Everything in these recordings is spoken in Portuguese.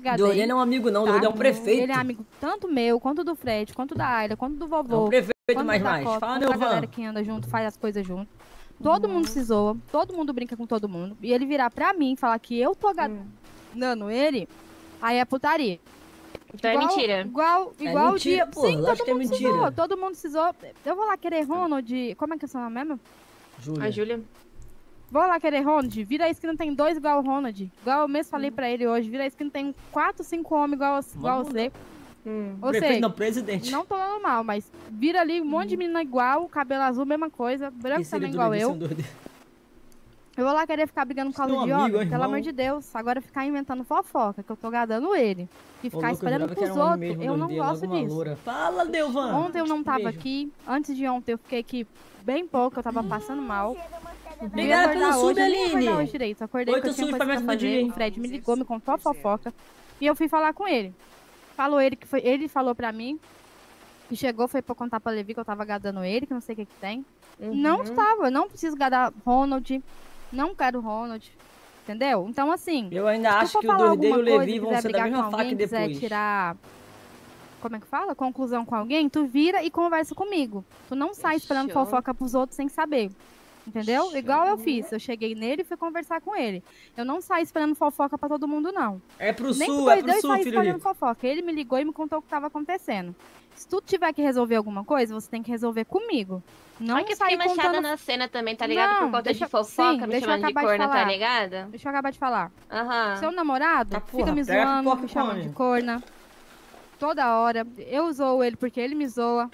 gadei. Dorene é um amigo não, Dorene é um prefeito. Ele é amigo tanto meu, quanto do Fred, quanto da Ayla, quanto do vovô. É um prefeito mais. Fala, meu, a galera que anda junto, faz as coisas junto. Todo mundo se zoa, todo mundo brinca com todo mundo. E ele virar pra mim e falar que eu tô gadando ele, aí é putaria. Então igual, é mentira. Igual mentira, o dia. pô, Sim, todo é mundo se mentira. zoa, todo mundo se zoa. Eu vou lá querer Ronald. Como é que é o seu nome mesmo? Júlia. A Júlia. Vou lá querer Ronald. Vira isso que não tem 2 igual o Ronald. Igual eu mesmo falei pra ele hoje. Vira isso que não tem 4, 5 homens igual você. Ou Prefeito seja, não, presidente. não tô dando mal, mas vira ali um monte de menina igual, cabelo azul, mesma coisa, branco também igual eu. Eu vou lá querer ficar brigando por causa de homem, pelo amor de Deus. Agora ficar inventando fofoca, que eu tô gadando ele. E ficar esperando pros outros, eu não gosto disso. Fala, Delvan. Ontem eu não tava aqui, antes de ontem eu fiquei aqui bem pouco, eu tava passando mal. Obrigada pelo sub, Aline. Hoje direito. Acordei que eu tinha coisa pra fazer, o Fred me ligou, me contou a fofoca. E eu fui falar com ele. Ele falou pra mim, que chegou, foi pra contar pra Levi que eu tava gadando ele, que não sei o que que tem. Não estava, eu não preciso gadar Ronald, não quero Ronald, entendeu? Então assim, eu ainda acho que o Dorneiro e o Levi vão ser da mesma faca depois. Se quiser tirar, como é que fala? Conclusão com alguém, tu vira e conversa comigo. Tu não sai esperando fofoca pros outros sem saber. Entendeu? Igual eu fiz. Eu cheguei nele e fui conversar com ele. Eu não saí esperando fofoca pra todo mundo, não. É pro sul, filho rico. Fofoca. Ele me ligou e me contou o que tava acontecendo. Se tu tiver que resolver alguma coisa, você tem que resolver comigo. Não é que eu fiquei manchada na cena também, tá ligado? Por conta de fofoca, me chamando de corna, tá ligado? Deixa eu acabar de falar. Aham. Seu namorado fica me zoando, me chamando de corna. Toda hora. Eu zoo ele porque ele me zoa.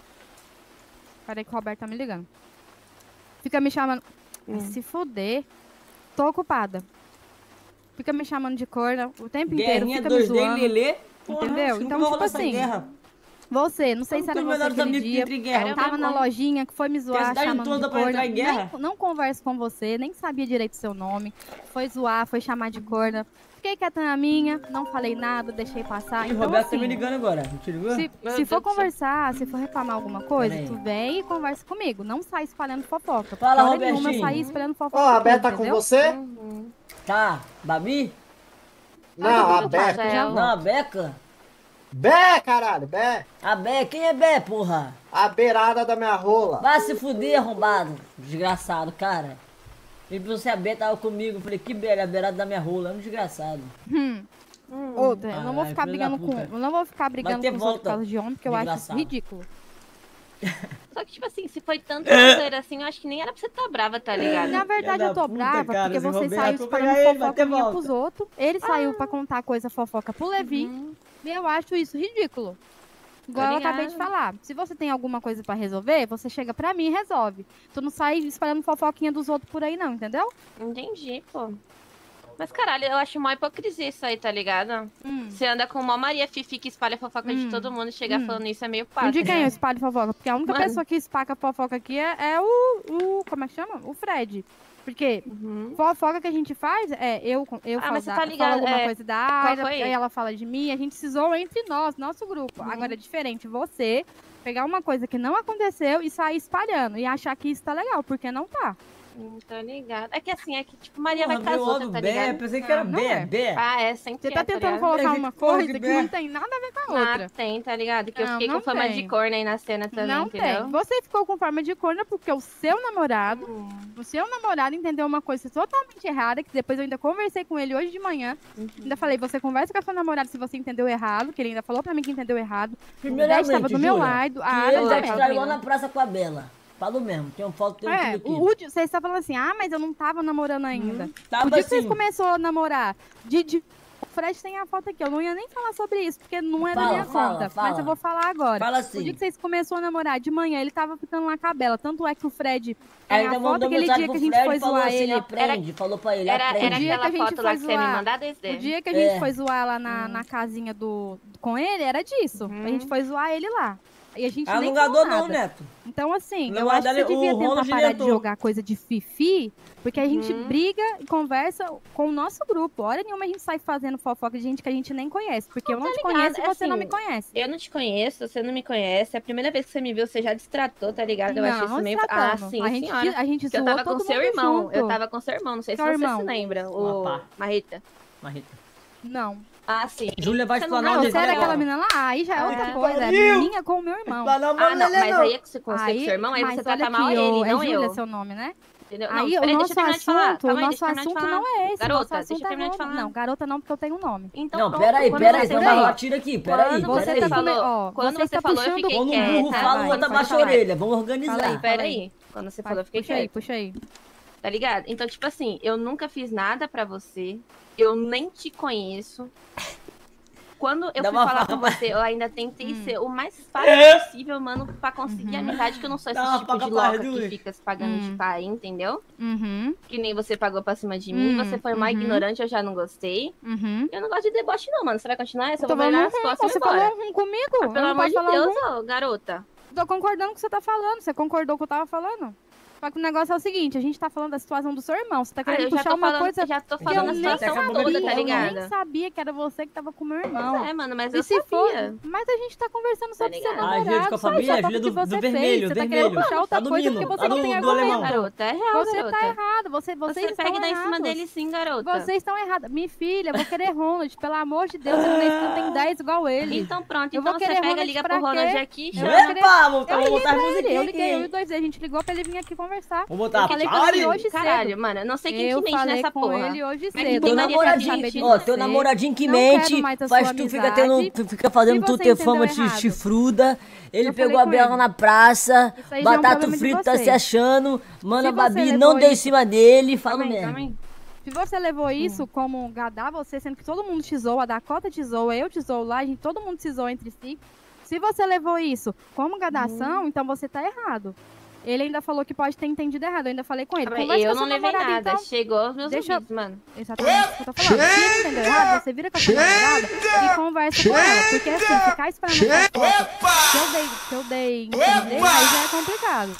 Peraí que o Roberto tá me ligando. Fica me chamando... Se fuder, tô ocupada. Fica me chamando de corna o tempo inteiro, fica me zoando. Entendeu? Então, tipo assim... Você, não sei se era você aquele dia, tava na lojinha, que foi me zoar, chamando de corna. Não converso com você, nem sabia direito o seu nome. Foi zoar, foi chamar de corna. Fiquei quieta na minha, não falei nada, deixei passar. E o Roberto tá me ligando agora. Se for conversar, se for reclamar alguma coisa, tu vem e conversa comigo. Não sai espalhando fofoca. Fala, Robertinho. Nenhuma sair espalhando fofoca. Ó, a Beca tá com você? Tá. Babi? Não, a Beca. Não, a Beca? Bé, caralho, Bé. A Bé? Quem é Bé, porra? A beirada da minha rola. Vai se fuder, arrombado. Desgraçado, cara. E você, a Bé tava comigo. Eu falei, que beira, a beirada da minha rola. É um desgraçado. Outra, eu não vou ficar brigando com... Eu não vou ficar brigando com os outros por causa de homem, porque eu acho isso ridículo. Só que, tipo assim, se foi tanto prazer assim, eu acho que nem era pra você estar brava, tá ligado? Na verdade, eu tô brava porque você saiu espalhando fofoca minha pros outros. Ele saiu pra contar coisa fofoca pro Levi. E eu acho isso ridículo. Igual eu acabei de falar. Se você tem alguma coisa pra resolver, você chega pra mim e resolve. Tu não sai espalhando fofoquinha dos outros por aí não, entendeu? Entendi, pô. Mas, caralho, eu acho uma hipocrisia isso aí, tá ligado? Você anda com uma Maria Fifi que espalha fofoca de todo mundo e chega falando isso é meio pato. De quem eu espalho fofoca? Porque a única pessoa que espaca fofoca aqui é o... Como é que chama? O Fred. Porque fofoca que a gente faz é eu mas você tá ligado, falo alguma coisa da área, aí ela fala de mim, a gente se zoa entre nós, nosso grupo. Agora é diferente você pegar uma coisa que não aconteceu e sair espalhando e achar que isso tá legal, porque não tá. Tô ligado. É que assim, tipo, Maria vai casar, tá ligado? Pensei que era Bé. Ah, é, sempre Você tá tentando colocar uma coisa que não tem nada a ver com a outra. Tem, tá ligado? Que eu fiquei com fama de corna aí na cena também, entendeu? Tem. Você ficou com fama de corna porque o seu namorado entendeu uma coisa totalmente errada, que depois eu ainda conversei com ele hoje de manhã. Ainda falei, você conversa com a sua namorada se você entendeu errado, que ele ainda falou pra mim que entendeu errado. Primeiramente, estava do meu lado. Ele já estragou na praça com a Bela. Falo mesmo, tem uma foto, tem um tudo aqui. Você está falando assim, mas eu não tava namorando ainda. Tava o dia assim. que vocês começaram a namorar, o Fred tem a foto aqui, eu não ia nem falar sobre isso, porque não é da minha conta. Mas eu vou falar agora. Fala assim. O dia que vocês começaram a namorar, de manhã, ele tava ficando na cabela. Tanto é que o Fred tem a foto, aquele dia que a gente foi zoar assim, ele. Falou pra ele, era aquela foto lá que você me mandou desde. O dia que a gente foi zoar lá na casinha com ele, era disso. A gente foi zoar ele lá. E a gente nem falou nada. Não, Neto. Então, assim, eu acho que você devia tentar parar de jogar coisa de fifi, porque a gente briga e conversa com o nosso grupo. Hora nenhuma a gente sai fazendo fofoca de gente que a gente nem conhece, porque eu não te conheço e você não me conhece. Eu não te conheço, você não me conhece. A primeira vez que você me viu, você já destratou, tá ligado? Eu achei isso meio... Ah, sim, senhora. A gente eu tava com seu irmão. Eu tava com seu irmão, não sei se você se lembra. O Marrita. Não. Ah, sim. Júlia vai explanar onde você era aquela menina lá? Aí já é outra coisa. É menina com o meu irmão. Não, mas aí é que você consegue com seu irmão, aí você trata mal ele, não eu. É Júlia seu nome, né? Entendeu? Aí não, o nosso assunto não é esse. Garota, nosso deixa eu assunto terminar de falar. Não, garota não, porque eu tenho um nome. Então, não, peraí, tira aqui, peraí. Você tá falou, quando você falou, eu fiquei quieta. Quando o burro fala, o outro abaixa a orelha, vamos organizar. Peraí, quando você falou, eu fiquei quieta. Puxa aí. Tá ligado? Então, tipo assim, eu nunca fiz nada pra você, eu nem te conheço. Quando eu fui falar com você, eu ainda tentei ser o mais fácil possível, mano, pra conseguir amizade, que eu não sou esse tipo de louca que fica se pagando de pai, entendeu? Que nem você pagou pra cima de mim, você foi mais ignorante, eu já não gostei. Eu não gosto de deboche não, mano. Você vai continuar? Eu vou virar as costas e embora. Você falou comigo? Ah, pelo amor de Deus, ó, garota. Tô concordando com o que você tá falando, você concordou com o que eu tava falando? Só que o negócio é o seguinte, a gente tá falando da situação do seu irmão. Você tá querendo puxar uma coisa... Já tô falando da situação toda, tá ligado? Eu nem sabia que era você que tava com o meu irmão. É, mano, mas eu sabia. Mas a gente tá conversando sobre seu namorado. A Júlia com a família, a Júlia do vermelho, Você tá querendo puxar outra coisa porque você não tem argumento. Garota, é real, você tá errado, vocês pega e dá em cima dele sim, garota. Vocês estão errados. Minha filha, eu vou querer Ronald, pelo amor de Deus, eu tenho 10 igual ele. Então pronto, então você pega e liga pro Ronald aqui. Epa, vou botar as musiquinhas aqui. Eu liguei, eu e 2 vezes, a gente ligou pra ele vir aqui conversar. Vou botar falei com ele hoje Caralho, cedo. mano, eu não sei quem que mente nessa porra. Eu falei com ele hoje Mas cedo. Teu namoradinho, ó, teu namoradinho que mente, faz tu fica fazendo tu ter fama de chifruda. Ele pegou a Bela na praça, batata frita se achando, mano, a Babi não deu em cima dele, fala mesmo. Se você levou isso como gadar você, sendo que todo mundo te zoa, a Dakota te zoa, eu te zoo lá, a gente, todo mundo te zoa entre si. Se você levou isso como gadação, então você tá errado. Ele ainda falou que pode ter entendido errado. Eu ainda falei com ele. Eu não levei nada. Então, chegou aos meus ouvidos, mano. Exatamente o que eu tô falando. Se ele entendeu errado, você vira com a sua namorada e conversa com ela. Porque assim, ficar esperando essa foto que eu dei entender, aí já é complicado.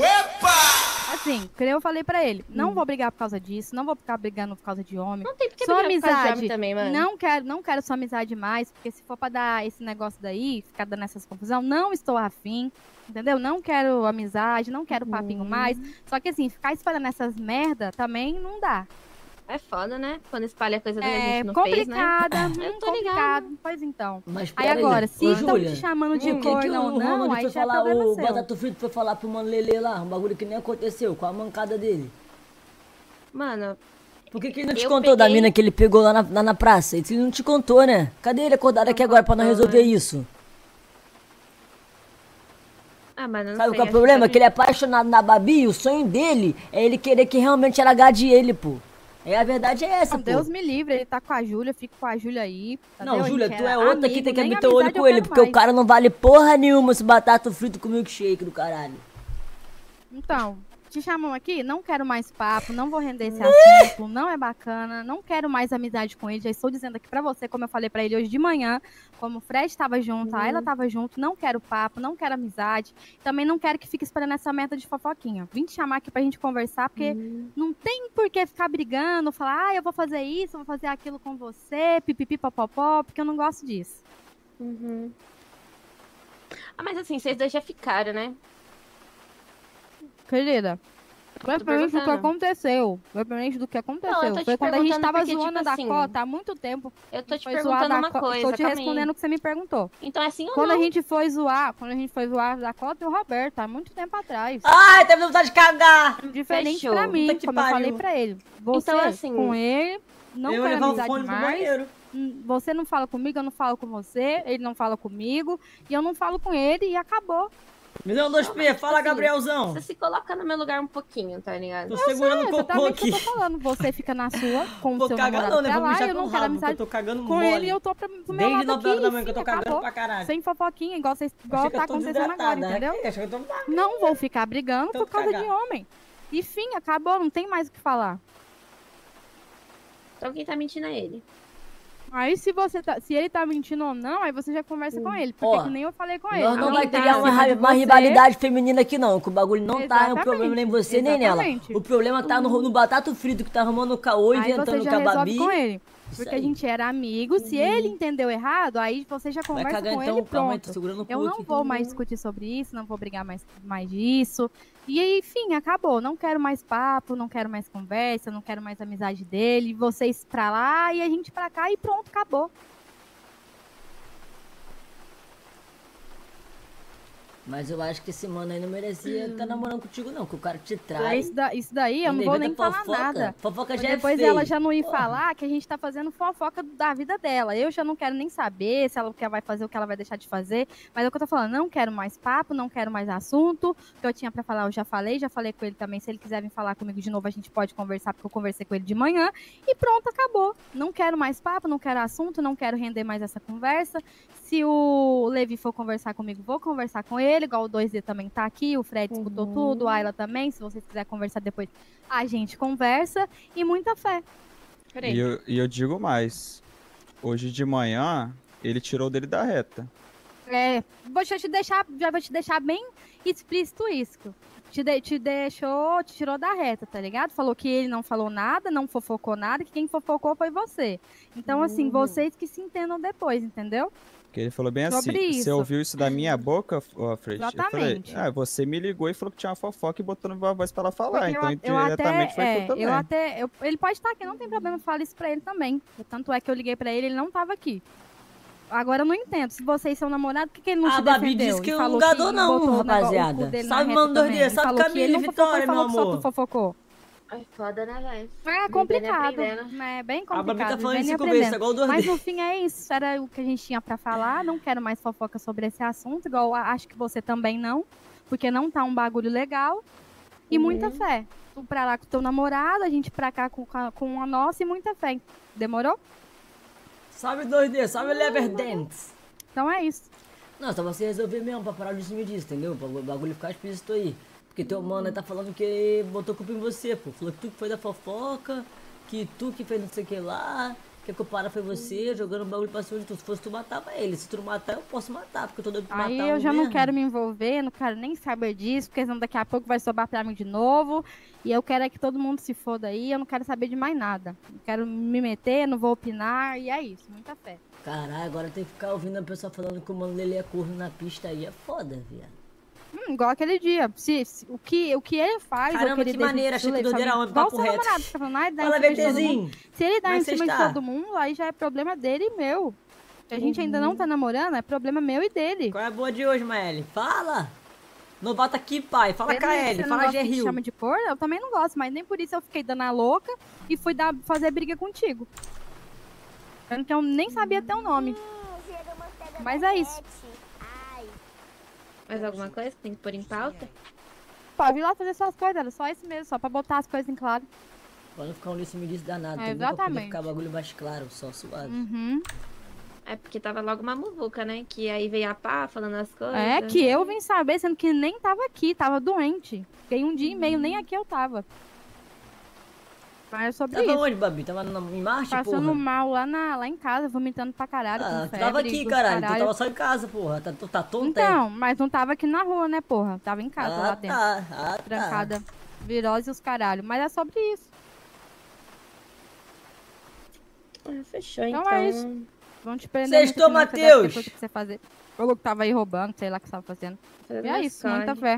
Assim, que eu falei pra ele, não vou brigar por causa disso, não vou ficar brigando por causa de homem. Não tem porque sua brigar por causa de amizade homem também, mano. Não quero sua amizade mais, porque se for pra dar esse negócio daí, ficar dando essas confusão, não estou afim. Entendeu? Não quero amizade, não quero papinho mais. Só que assim, ficar espalhando essas merda também não dá. É foda, né? Quando espalha coisa da gente não fez, né? Eu tô ligado. Pois então. Mas aí agora, se estão te chamando de corno ou não, aí já é problema seu. O Batata Frito foi falar pro mano Lele lá, um bagulho que nem aconteceu, com a mancada dele. Mano... Por que ele não te contou da mina que ele pegou lá na praça? Ele não te contou, né? Cadê ele acordado aqui agora pra não resolver isso? Ah, mas não sabe qual é o problema? Que ele é apaixonado na Babi e o sonho dele é ele querer que realmente ela agrade ele, pô. A verdade é essa, pô. Deus me livre, ele tá com a Júlia, fica com a Júlia aí. Não, Júlia, tu é outra que tem que abrir teu olho com ele, porque o cara não vale porra nenhuma esse batata frito com milkshake do caralho. Então, te chamam aqui, não quero mais papo, não vou render esse assunto, não é bacana, não quero mais amizade com ele, já estou dizendo aqui pra você, como eu falei pra ele hoje de manhã, como o Fred estava junto, a ela estava junto, não quero papo, não quero amizade, também não quero que fique esperando essa meta de fofoquinha. Vim te chamar aqui pra gente conversar, porque não tem por que ficar brigando, falar, eu vou fazer isso, vou fazer aquilo com você, pipipi, popopó, porque eu não gosto disso. Ah, mas assim, vocês dois já ficaram, né? Querida, independente do que aconteceu. Independente do que aconteceu. Foi quando a gente tava zoando a Dakota há muito tempo. Eu tô te perguntando uma coisa. Tô te respondendo o que você me perguntou. Então é assim ou quando não? Quando a gente foi zoar a Dakota e o Roberto, há muito tempo atrás. Ai, teve vontade de cagar! Diferente Fechou. Pra mim, como eu falei pra ele. Você então, assim, com ele, não quero amizade mais. Você não fala comigo, eu não falo com você. Ele não fala comigo. E eu não falo com ele e acabou. Me dá um 2P, fala, assim, Gabrielzão. Você se coloca no meu lugar um pouquinho, tá ligado? Tô segurando o cocô aqui. Eu tô falando, você fica na sua, com o seu namorado pra lá, eu não quero amizade tô cagando com mole. ele e eu tô pro meu Desde lado aqui. Desde 9 da manhã que eu tô acabou. cagando pra caralho. Sem fofoquinha, igual tá acontecendo agora, entendeu? Não vou ficar brigando por causa de homem. Enfim, acabou, não tem mais o que falar. Então quem tá mentindo é ele. Aí se ele tá mentindo ou não, aí você já conversa com ele. Porque que nem eu falei com ele. Nós não vai criar uma rivalidade feminina aqui não, que o bagulho não tá um problema nem você nem nela. O problema tá no batata frito que tá arrumando o caô, inventando com a Babi. Com ele. Porque a gente era amigo, se ele entendeu errado, aí você já conversa com ele e pronto. Eu não vou mais discutir sobre isso, não vou brigar mais disso. E enfim, acabou. Não quero mais papo, não quero mais conversa, não quero mais amizade dele. Vocês pra lá e a gente pra cá e pronto, acabou. Mas eu acho que esse mano aí não merecia estar namorando contigo, não, que o cara te traz. Isso daí eu não vou nem falar nada. Fofoca já depois é ela já não ia falar que a gente tá fazendo fofoca da vida dela. Eu já não quero nem saber se ela vai fazer o que ela vai deixar de fazer. Mas é o que eu tô falando, não quero mais papo, não quero mais assunto. O que eu tinha pra falar eu já falei com ele também. Se ele quiser vir falar comigo de novo, a gente pode conversar, porque eu conversei com ele de manhã. E pronto, acabou. Não quero mais papo, não quero assunto, não quero render mais essa conversa. Se o Levi for conversar comigo, vou conversar com ele, igual o 2D também tá aqui, o Fred escutou tudo, a Ayla também, se vocês quiserem conversar depois, a gente conversa, e muita fé. E eu digo mais, hoje de manhã, ele tirou dele da reta. Vou te deixar bem explícito isso. Te tirou da reta, tá ligado? Falou que ele não falou nada, não fofocou nada, que quem fofocou foi você. Então, assim, vocês que se entendam depois, entendeu? Porque ele falou bem assim, você ouviu isso da minha boca, Fred? Exatamente. Eu falei, você me ligou e falou que tinha uma fofoca e botou na voz pra ela falar, então diretamente foi tu também. Ele pode estar aqui, não tem problema, fala isso pra ele também. Tanto é que eu liguei pra ele não tava aqui. Agora eu não entendo, se vocês são namorados, por que ele não te defendeu? A Babi disse que eu não gadou não, rapaziada. Salve, mano, 2D, salve Camila e Vitória, meu amor. Só tu fofocou. É foda, né, velho? É complicado, é bem complicado. A Babi tá falando 5 vezes, igual o 2D. Mas no fim é isso, era o que a gente tinha pra falar, não quero mais fofoca sobre esse assunto, igual acho que você também não, porque não tá um bagulho legal, e muita fé. Tu pra lá com o teu namorado, a gente pra cá com a nossa e muita fé. Demorou? Salve 2D, salve Leverdance. Então é isso. Não, só você resolver mesmo pra parar de cima disso, entendeu? Pra o bagulho ficar explícito aí. Porque teu mano tá falando que botou culpa em você, pô. Falou que tu que foi da fofoca, que tu que fez não sei o que lá, que a culpada foi você, jogando o bagulho pra cima de tu. Se fosse tu, matava ele. Se tu não matar, eu posso matar, porque eu tô doido pra matar aí eu já não quero me envolver, não quero nem saber disso, porque senão daqui a pouco vai sobrar pra mim de novo. E eu quero é que todo mundo se foda aí, eu não quero saber de mais nada. Não quero me meter, não vou opinar, e é isso, muita fé. Caralho, agora tem que ficar ouvindo a pessoa falando que o mano Lele é corno na pista aí, é foda, viado. Igual aquele dia. O que ele faz... Caramba, que maneira, achei que doideira homem, papo reto. Fala, BTzinho. Se ele dá em cima de todo mundo, aí já é problema dele e meu. Se a gente ainda não tá namorando, é problema meu e dele. Qual é a boa de hoje, Maeli? Fala! Novata aqui, pai. Fala KL, fala Gerril. Chama de corno? Eu também não gosto, mas nem por isso eu fiquei dando a louca e fui fazer briga contigo. Porque eu nem sabia teu nome. Mas é isso. Mais alguma coisa que tem que pôr em pauta? Pode ir lá fazer suas coisas, era só isso mesmo, só pra botar as coisas em claro. Pra não ficar um lixo me disse danado, exatamente. Pra poder ficar bagulho mais claro, só suave. É porque tava logo uma muvuca, né? Que aí veio a pá falando as coisas. É que eu vim saber, sendo que nem tava aqui, tava doente. Fiquei um dia e meio, nem aqui eu tava. Mas é sobre isso. Tava onde, Babi? Tava em Marte, passando mal lá em casa, vomitando pra caralho. Tu tava aqui, caralho. Tu tava só em casa, porra. Tá tonta. Então, mas não tava aqui na rua, né, porra? Tava em casa lá dentro. Trancada. Virose e os caralho. Mas é sobre isso. Fechou, então. É isso. Vão te prender. Sextou, Matheus! Que você fazer. Falou que tava aí roubando, sei lá o que você tava fazendo. E é isso, muita fé.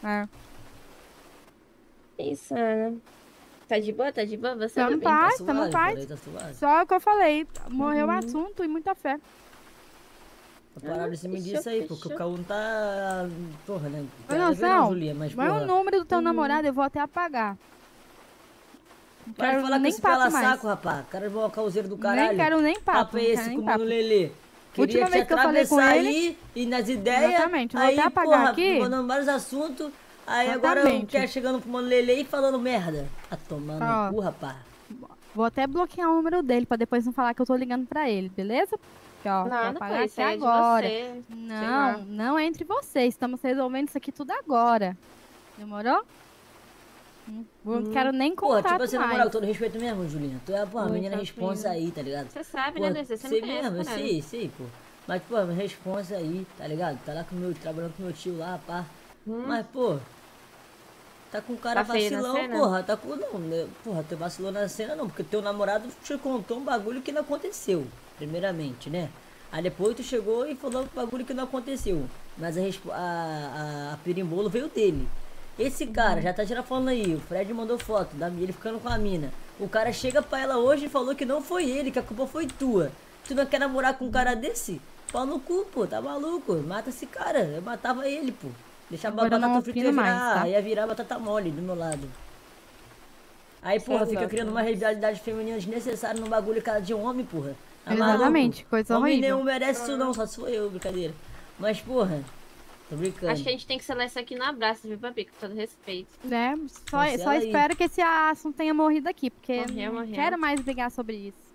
Isso, Ana. Tá de boa? Tá de boa? Você tá não faz. Só o que eu falei. Morreu o assunto e muita fé. Pararam de cima disso aí, porque o Caú não tá... Porra, né? Mas o número do teu namorado eu vou até apagar. Para falar com esse pela saco, rapaz. O cara é o causeiro do caralho. Nem quero nem papo. Papo é esse com o Mano Lelê. Queria te atravessar aí e nas ideias. Exatamente, eu vou até apagar aqui. Mandando vários assuntos. Aí agora eu quero chegando pro Mano Lelê e falando merda. Tá tomando no cu, rapaz. Vou até bloquear o número dele pra depois não falar que eu tô ligando pra ele, beleza? Porque, ó, vou apagar aqui agora. Não é entre vocês. Estamos resolvendo isso aqui tudo agora. Demorou? Não quero nem contar. Pô, tipo, você namorar com todo respeito mesmo, Julinha. Tu é, pô, a menina responsa aí, tá ligado? Você sabe, né, Desse? Você não mesmo, sei, pô. Mas, pô, responsa aí, tá ligado? Tá lá trabalhando com meu tio lá, pá. Mas, pô, tá com um cara vacilão, porra. Tá com. Não, né? Porra, tu vacilou na cena não, porque teu namorado te contou um bagulho que não aconteceu, primeiramente, né? Aí depois tu chegou e falou um bagulho que não aconteceu. Mas a pirimbolo veio dele. Esse cara já tá tirando falando aí, o Fred mandou foto ele ficando com a mina. O cara chega pra ela hoje e falou que não foi ele, que a culpa foi tua. Tu não quer namorar com um cara desse? Pau no cu, pô, tá maluco? Mata esse cara. Eu matava ele, pô. Deixava Agora batata frita e tá? ia virar batata mole do meu lado. Aí, porra, fica criando uma rivalidade feminina desnecessária no bagulho cada dia homem, porra. Tá exatamente, maluco? coisa homem horrível. nenhum merece isso não, só se for eu, brincadeira. Mas, porra, tô brincando. Acho que a gente tem que selar isso aqui no abraço, viu, Papi? Com todo respeito. Né? Só espero que esse assunto tenha morrido aqui, porque morreu. quero mais brigar sobre isso.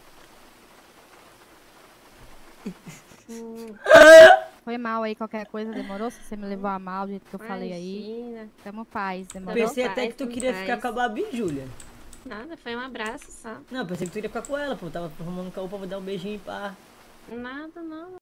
Foi mal aí, qualquer coisa, demorou? Se você me levou a mal do jeito que eu falei aí. Tamo paz, demorou? Pensei até que tu queria ficar com a Babi, Júlia. Nada, foi um abraço só. Não, pensei que tu queria ficar com ela, pô. Tava arrumando um caô pra dar um beijinho e pá. Nada, não.